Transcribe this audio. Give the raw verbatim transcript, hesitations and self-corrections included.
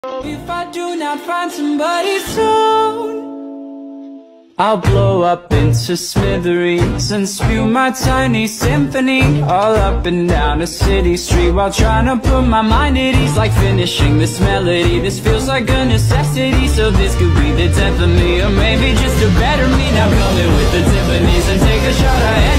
If I do not find somebody soon, I'll blow up into smithereens and spew my tiny symphony all up and down a city street, while trying to put my mind at ease. Like finishing this melody, this feels like a necessity. So this could be the death of me, or maybe just a better me. Now come in with the Tiffany's and take a shot at